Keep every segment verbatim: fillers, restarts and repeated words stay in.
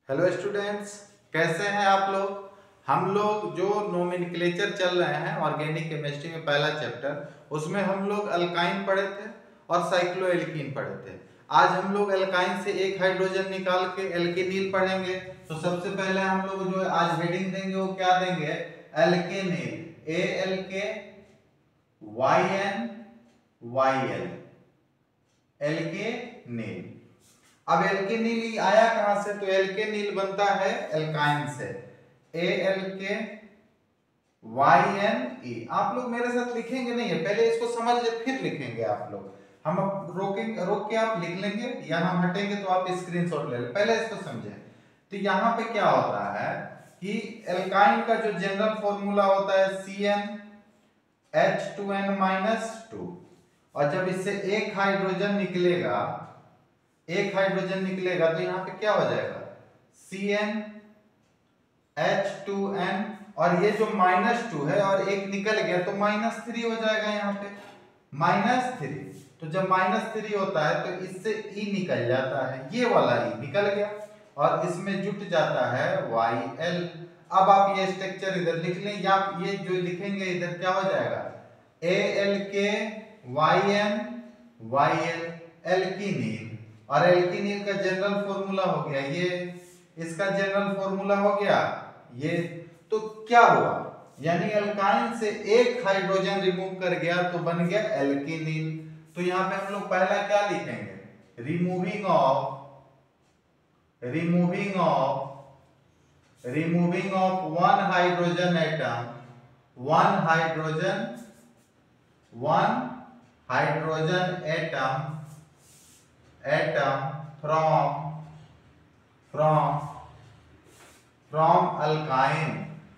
Hello students, कैसे हैं आप लोग। हम लोग जो नोमेनक्लेचर चल रहे हैं ऑर्गेनिक केमिस्ट्री में पहला चैप्टर, उसमें हम लोग अल्काइन पढ़े थे और साइक्लोएल्कीन पढ़े थे। आज हम लोग अल्काइन से एक हाइड्रोजन निकाल के एल्केनिल पढ़ेंगे। तो सबसे पहले हम लोग जो है आज हेडिंग देंगे वो क्या देंगे, alkynyl, A L K Y N Y L, alkynyl. अब एल्केनिल आया कहां से, तो एल्केनिल बनता है एल्काइन से, A L K Y N E. आप लोग मेरे साथ लिखेंगे नहीं है, पहले इसको समझ ले फिर लिखेंगे आप लोग। हम अब रोकेंगे, रोक के आप लिख लेंगे या हम हटेंगे तो आप स्क्रीनशॉट ले लें, पहले इसको समझें। तो यहाँ पे क्या होता है कि एल्काइन का जो जनरल फॉर्मूला होता है C N H two N minus two, और जब इससे एक हाइड्रोजन निकलेगा एक हाइड्रोजन निकलेगा तो यहाँ पे क्या हो जाएगा, C N H two N, और ये जो माइनस टू है और एक निकल गया तो माइनस थ्री हो जाएगा यहाँ पे, माइनस थ्री। तो जब माइनस थ्री होता है तो इससे ई e निकल जाता है, ये वाला ई e निकल गया और इसमें जुट जाता है वाई एल। अब आप ये स्ट्रक्चर इधर लिख लें, या ये जो लिखेंगे इधर क्या हो जाएगा, A L K Y N Y L, alkynyl. और एल्कीनिल का जनरल फॉर्मूला हो गया ये, इसका जनरल फॉर्मूला हो गया ये। तो क्या हुआ, यानी एल्काइन से एक हाइड्रोजन रिमूव कर गया तो बन गया एल्कीनिल। तो यहां पे हम लोग पहला क्या लिखेंगे, removing of removing of removing of one hydrogen atom one hydrogen one hydrogen atom atom from from from alkyne,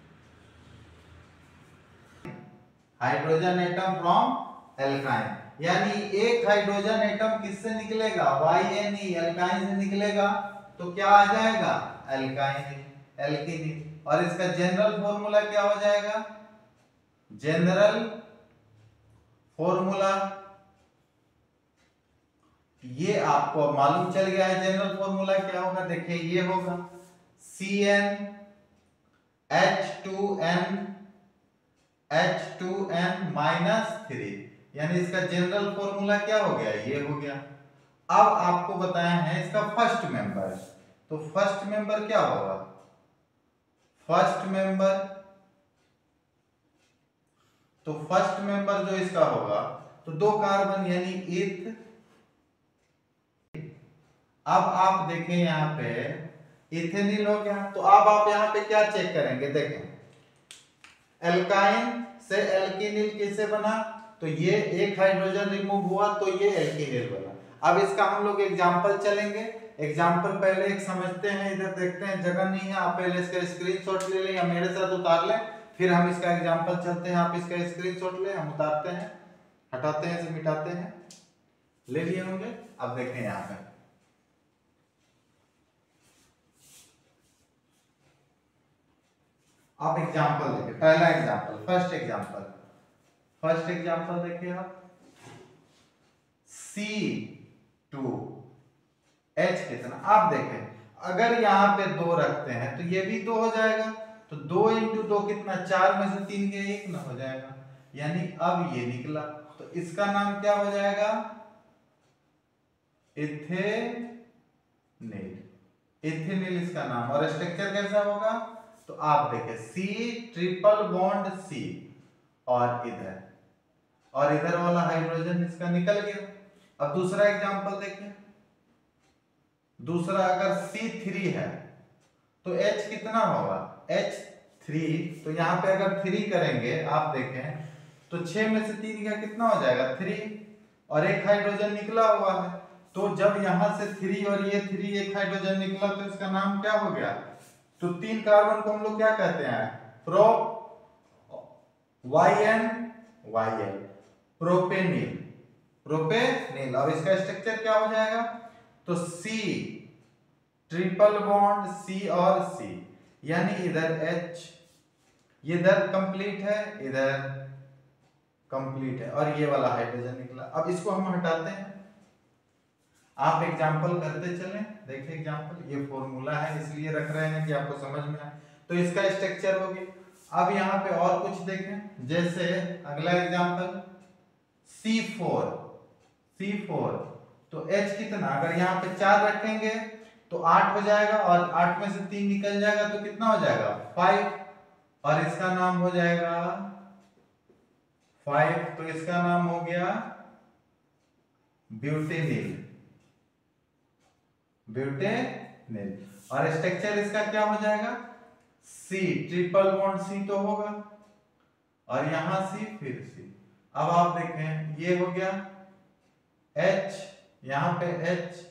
hydrogen atom from alkyne. यानी एक हाइड्रोजन एटम किससे निकलेगा, वाई एन ई, एल्काइन से निकलेगा तो क्या आ जाएगा, एल्काइन, एल्कीनिल। और इसका जनरल फॉर्मूला क्या हो जाएगा, जनरल फॉर्मूला, ये आपको मालूम चल गया है जनरल फॉर्मूला क्या होगा। देखिए ये होगा C N H two N H two N minus three, यानी इसका जनरल फॉर्मूला क्या हो गया, ये हो गया। अब आपको बताया है इसका फर्स्ट मेंबर, तो फर्स्ट मेंबर क्या होगा, फर्स्ट मेंबर तो फर्स्ट मेंबर जो इसका होगा तो दो कार्बन यानी इथ। अब आप देखें यहाँ पे इथेनिल हो गया, तो अब आप यहाँ पे क्या चेक करेंगे, देखें एल्काइन से एल्कीनिल कैसे बना, तो ये एक हाइड्रोजन रिमूव हुआ तो ये एल्कीनिल बना। अब इसका हम लोग एग्जांपल चलेंगे, एग्जांपल पहले एक समझते हैं, इधर देखते हैं, जगह नहीं है, आप पहले इसका स्क्रीनशॉट ले लें या मेरे साथ उतार लें, फिर हम इसका एग्जांपल चलते हैं। आप इसका स्क्रीनशॉट लें, हम उतारते हैं, हटाते हैं, इसे मिटाते हैं, ले लिए होंगे। अब देखें यहाँ पे आप एग्जांपल देखिए, पहला example, first example first example देखिए आप, सी टू एच कितना, आप देखें अगर यहाँ पे दो रखते हैं तो ये भी दो हो जाएगा, तो दो इंटू दो कितना, चार में से तीन गया एक ना हो जाएगा, यानी अब ये निकला, तो इसका नाम क्या हो जाएगा, इथेनिल, इथेनिल इसका नाम। और स्ट्रक्चर कैसा होगा, तो आप देखें सी ट्रिपल बॉन्ड सी, और इधर और इधर वाला हाइड्रोजन इसका निकल गया। अब दूसरा एग्जांपल देखें, दूसरा अगर सी थ्री है तो H कितना होगा, एच थ्री, तो यहाँ पे अगर थ्री करेंगे आप देखें तो छह में से तीन का कितना हो जाएगा, थ्री, और एक हाइड्रोजन निकला हुआ है, तो जब यहां से थ्री और ये थ्री एक हाइड्रोजन निकला तो इसका नाम क्या हो गया, तो तीन कार्बन को हम लोग क्या कहते हैं, pro Y N Y L, propynyl, propynyl. अब इसका स्ट्रक्चर क्या हो जाएगा, तो सी ट्रिपल बॉन्ड सी और सी, यानी इधर H, ये इधर कंप्लीट है, इधर कंप्लीट है, और ये वाला हाइड्रोजन निकला। अब इसको हम हटाते हैं, आप एग्जाम्पल करते चलें। देखिए एग्जाम्पल, ये फॉर्मूला है इसलिए रख रहे हैं कि आपको समझ में आए। तो इसका स्ट्रक्चर हो गया। अब यहाँ पे और कुछ देखें, जैसे अगला example C four, C four तो H कितना, अगर यहाँ पे चार रखेंगे तो आठ हो जाएगा और आठ में से तीन निकल जाएगा तो कितना हो जाएगा फाइव, और इसका नाम हो जाएगा फाइव, तो इसका नाम हो गया ब्यूटेनिल, ब्यूटेनिल। और स्ट्रक्चर इसका क्या हो जाएगा C, ट्रिपल बॉन्ड C तो होगा और यहां C फिर C। अब आप देखें ये हो गया H, यहां पे H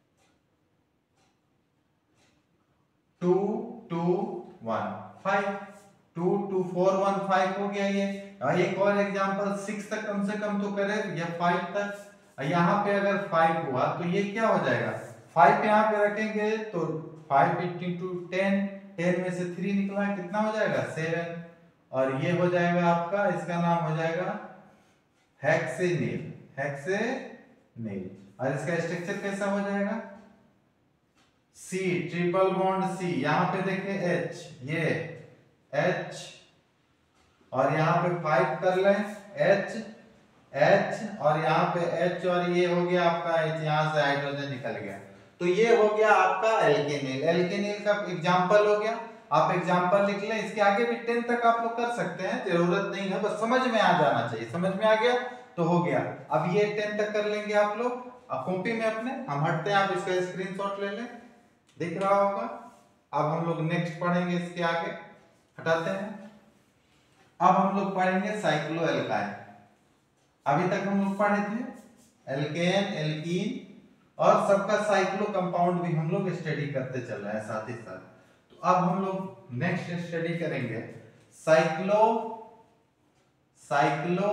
two two one five, two two four one five हो गया ये। और एक और एग्जांपल सिक्स तक कम से कम तो करे या फाइव तक। यहाँ पे अगर फाइव हुआ तो ये क्या हो जाएगा, फाइव यहाँ पे रखेंगे तो फाइव इंटू टेन, टेन में से थ्री निकला कितना हो जाएगा सेवन, और ये हो जाएगा आपका, इसका नाम हो जाएगा हेक्सेनिल, हेक्सेनिल। और इसका स्ट्रक्चर कैसा हो जाएगा C, ट्रिपल बॉन्ड C, यहाँ पे देखें H, ये H और यहाँ पे फाइव कर लें H, H और यहाँ पे H और ये हो गया आपका H, यहाँ से हाइड्रोजन निकल गया। तो ये हो गया आपका एल्केनिल। एल्केनिल का एग्जांपल हो गया। आप एग्जांपल लिख लें, इसके आगे भी टेन तक आप लोग कर सकते हैं, जरूरत नहीं है, बस समझ में आ जाना चाहिए। समझ में आ गया तो हो गया। अब ये टेन तक कर लेंगे आप लोग कॉपी में अपने, हम हटते हैं, आप इसका स्क्रीनशॉट ले लें, दिख रहा होगा। अब हम लोग नेक्स्ट पढ़ेंगे, इसके आगे हटाते हैं। अब हम लोग पढ़ेंगे साइक्लो एल्काइन। अभी तक हम लोग पढ़े थे एल्केन, एल्कीन और सबका साइक्लो कंपाउंड भी हम लोग स्टडी करते चल रहे हैं साथ ही साथ। तो अब हम लोग नेक्स्ट स्टडी करेंगे cyclo cyclo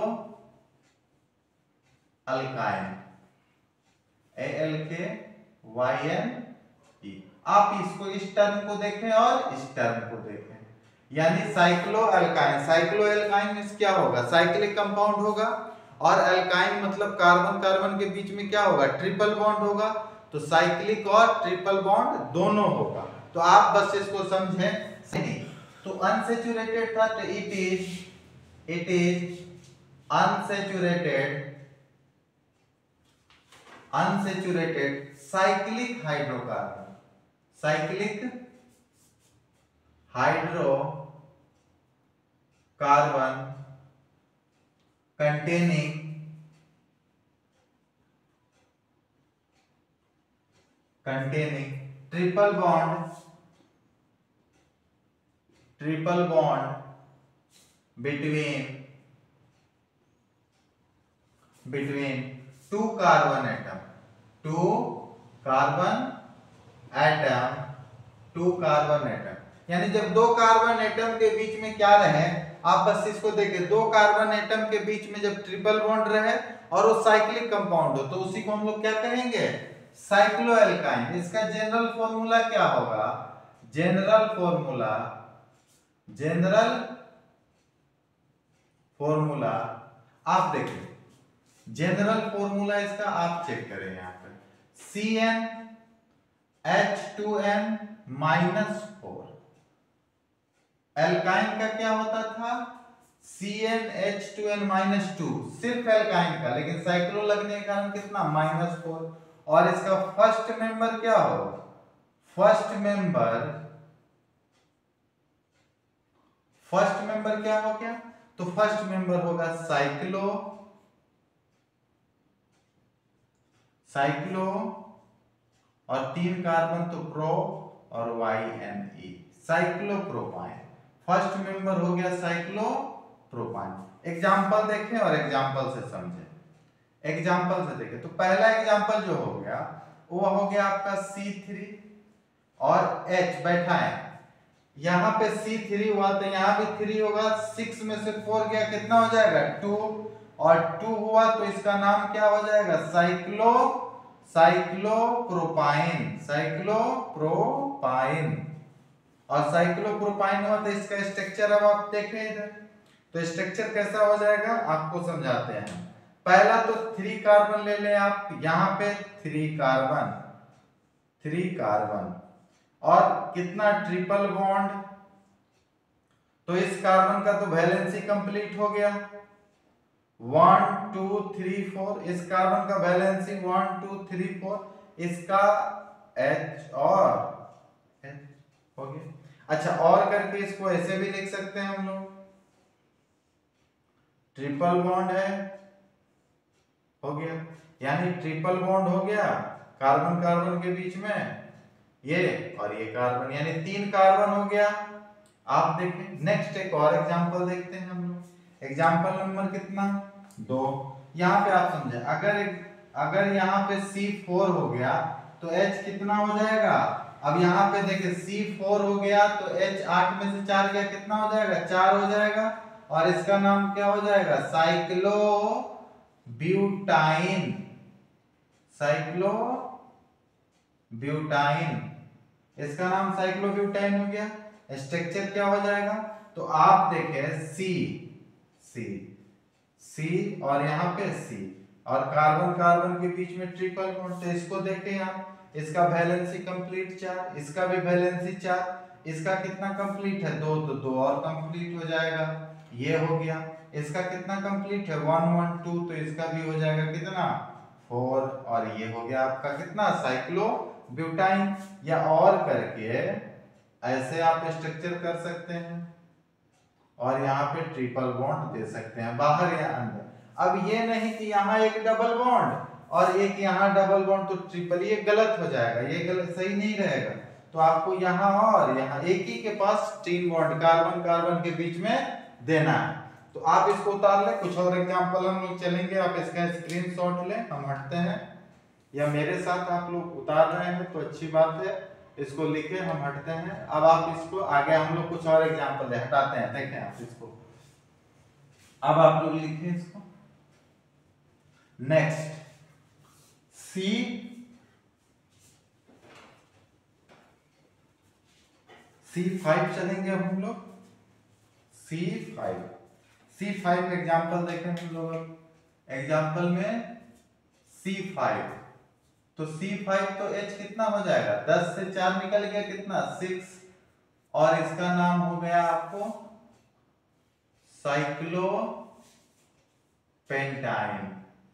alkyne, A L K Y N E. आप इसको इस टर्म को देखें और इस टर्म को देखें, यानी साइक्लो अल्काइन। साइक्लो अल्काइन में क्या होगा, साइक्लिक कंपाउंड होगा, और अल्काइन मतलब कार्बन कार्बन के बीच में क्या होगा ट्रिपल बॉन्ड होगा। तो साइक्लिक और ट्रिपल बॉन्ड दोनों होगा। तो आप बस इसको समझें। तो अनसैचुरेटेड था तो it is it is unsaturated unsaturated cyclic hydrocarbon, cyclic hydrocarbon containing containing triple bond triple bond between between two carbon atom two carbon atom two carbon atom। यानी जब दो कार्बन एटम के बीच में क्या रहे, आप बस इसको देखिए, दो कार्बन एटम के बीच में जब ट्रिपल बॉन्ड रहे और वो साइक्लिक कंपाउंड हो तो उसी को हम लोग क्या कहेंगे साइक्लो एल्काइन। इसका जनरल फॉर्मूला क्या होगा, जनरल फॉर्मूला जनरल फॉर्मूला आप देखिए, जनरल फॉर्मूला इसका आप चेक करें यहाँ पे, C N H two N minus four. Alkyne का क्या होता था C N H two N minus two, सिर्फ एल्काइन का, लेकिन साइक्लो लगने के कारण कितना माइनस फोर। और इसका फर्स्ट मेंबर क्या हो, फर्स्ट मेंबर फर्स्ट मेंबर क्या हो गया, तो फर्स्ट मेंबर होगा साइक्लो साइक्लो और तीन कार्बन तो प्रो और Y N E, cyclopropyne. First member हो गया साइक्लोप्रोपाइन। एग्जांपल देखें और एग्जांपल से समझें। एग्जांपल से देखें तो पहला एग्जांपल जो हो गया वो हो गया आपका सी थ्री और H बैठा है, यहाँ पे सी थ्री हुआ तो यहाँ भी थ्री होगा, सिक्स में से फोर गया कितना हो जाएगा टू, और टू हुआ तो इसका नाम क्या हो जाएगा साइक्लो साइक्लोप्रोपाइन साइक्लोप्रोपाइन। और साइक्लोप्रोपाइन हुआ तो इसका स्ट्रक्चर अब आप देखें इधर, तो स्ट्रक्चर कैसा हो जाएगा आपको समझाते हैं। पहला तो थ्री कार्बन ले लें आप, यहां पे थ्री कार्बन, थ्री कार्बन और कितना ट्रिपल बॉन्ड, तो इस कार्बन का तो वैलेंसी कंप्लीट हो गया, वन टू थ्री फोर, इस कार्बन का valency one two three four, इसका H और H हो गया। अच्छा, और करके इसको ऐसे भी लिख सकते हैं हम लोग, ट्रिपल बॉन्ड है, हो गया, यानी ट्रिपल बॉन्ड हो गया कार्बन कार्बन के बीच में, ये और ये कार्बन, यानी तीन कार्बन हो गया। आप देखें, नेक्स्ट एक और एग्जांपल देखते हैं हम लोग, एग्जांपल नंबर कितना, दो। यहाँ पे आप समझे, अगर अगर यहाँ पे सी फोर हो गया तो H कितना हो जाएगा, अब यहाँ पे देखिए सी फोर हो गया तो H आठ में से चार गया, कितना हो जाएगा, चार हो जाएगा, और इसका नाम क्या हो जाएगा, साइक्लो ब्यूटाइन, साइक्लो ब्यूटाइन, इसका नाम साइक्लो ब्यूटाइन हो गया। स्ट्रक्चर क्या हो जाएगा, तो आप देखें सी सी सी और यहाँ पे सी, और कार्बन कार्बन के बीच में ट्रिपल बॉन्ड, तो इसको देखें आप, इसका वैलेंसी कंप्लीट चार, इसका भी वैलेंसी चार, इसका कितना कंप्लीट है, दो, तो दो और कंप्लीट हो जाएगा, ये हो गया। इसका कितना कंप्लीट है, वन वन टू, तो इसका भी हो जाएगा कितना, फोर, और ये हो गया आपका कितना, साइक्लो ब्यूटाइन। या और करके ऐसे आप स्ट्रक्चर कर सकते हैं और यहाँ पे ट्रिपल बॉन्ड दे सकते हैं, बाहर या अंदर। अब ये नहीं कि यहाँ एक डबल बॉन्ड और एक यहाँ डबल बॉन्ड, तो ट्रिपल, ये गलत हो जाएगा, ये गलत, सही नहीं रहेगा। तो आपको यहाँ और यहाँ एक ही के पास तीन बॉन्ड कार्बन कार्बन के बीच में देना है। तो आप इसको उतार ले, कुछ और एग्जांपल हम लोग चलेंगे, आप इसका स्क्रीनशॉट लें, हम हटते हैं, या मेरे साथ आप लोग उतार रहे हैं तो अच्छी बात है, इसको लिखे, हम हटते हैं। अब आप इसको आगे हम लोग कुछ और एग्जांपल हटाते हैं, देखें आप इसको, अब आप लोग लिखें इसको। नेक्स्ट सी सी फाइव चलेंगे अब हम लोग, C five, C five example देखें हम लोग, एग्जाम्पल में सी फाइव, तो सी फाइव तो H कितना हो जाएगा, दस से चार निकल गया, कितना, सिक्स, और इसका नाम हो गया आपको साइक्लो पेंटाइन,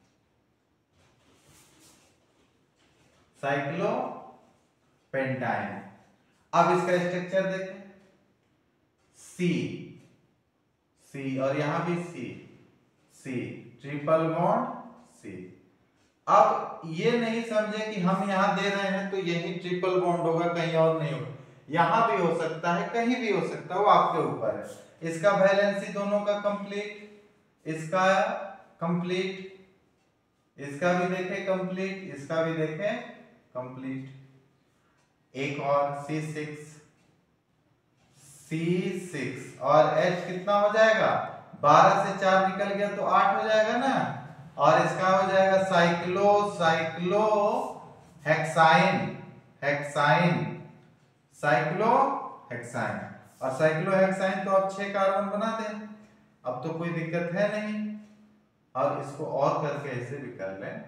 साइक्लो पेंटाइन। अब इसका स्ट्रक्चर देखें, सी सी और यहां भी सी सी, ट्रिपल बॉन्ड सी। अब ये नहीं समझे कि हम यहां दे रहे हैं तो यही ट्रिपल बॉन्ड होगा, कहीं और नहीं होगा, यहां भी हो सकता है, कहीं भी हो सकता है, वो आपके ऊपर है। इसका वैलेंसी दोनों का कंप्लीट, इसका कंप्लीट, इसका भी देखें कंप्लीट, इसका भी देखें कंप्लीट। एक और सी सिक्स, सी सिक्स और H कितना हो जाएगा, बारह से चार निकल गया तो आठ हो जाएगा ना, और इसका हो जाएगा cyclo cyclo hexyne, hexyne, cyclo hexyne, और साइक्लो हेक्साइन तो अब छह कार्बन बना दें, अब तो कोई दिक्कत है नहीं। और इसको और करके ऐसे भी कर लें,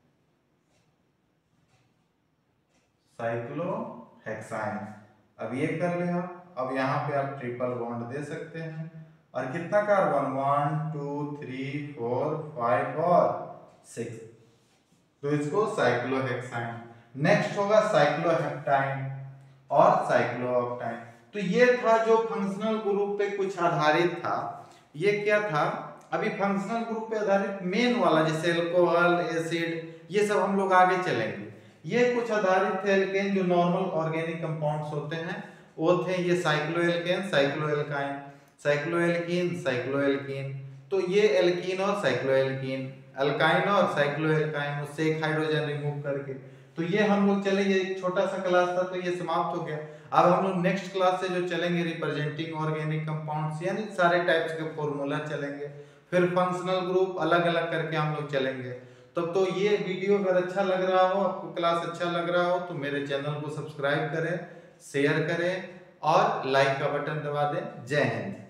साइक्लो हेक्साइन, अब ये कर ले आप। अब यहाँ पे आप ट्रिपल बॉन्ड दे सकते हैं, और कितना carbon, one two three four five और सिक्स, तो इसको साइक्लोहेक्साइन। नेक्स्ट होगा साइक्लोहेप्टाइन और साइक्लोऑक्टाइन। तो ये था जो फंक्शनल ग्रुप पे कुछ आधारित था। ये क्या था, अभी फंक्शनल ग्रुप पे आधारित मेन वाला, जैसे अल्कोहल, एसिड, ये सब हम लोग आगे चलेंगे। ये कुछ आधारित थे एल्केन, जो नॉर्मल ऑर्गेनिक कंपाउंड्स होते हैं, वो थे ये साइक्लोएल्केन, साइक्लोएल्काइन, साइक्लोएल्कीन, साइक्लोएल्कीन। तो ये एल्कीन और साइक्लोएल्कीन, अल्काइन और साइक्लोएल्काइन, उससे एक हाइड्रोजन रिमूव करके। तो ये हम लोग चले, ये एक छोटा सा क्लास था तो ये समाप्त हो गया। अब हम लोग नेक्स्ट क्लास से जो चलेंगे रिप्रेजेंटिंग ऑर्गेनिक कंपाउंड्स, यानी सारे टाइप्स के फॉर्मूला चलेंगे, फिर फंक्शनल ग्रुप अलग अलग करके हम लोग चलेंगे। तब तो ये वीडियो अगर अच्छा लग रहा हो, आपको क्लास अच्छा लग रहा हो, तो मेरे चैनल को सब्सक्राइब करें, शेयर करें और लाइक का बटन दबा दें। जय हिंद।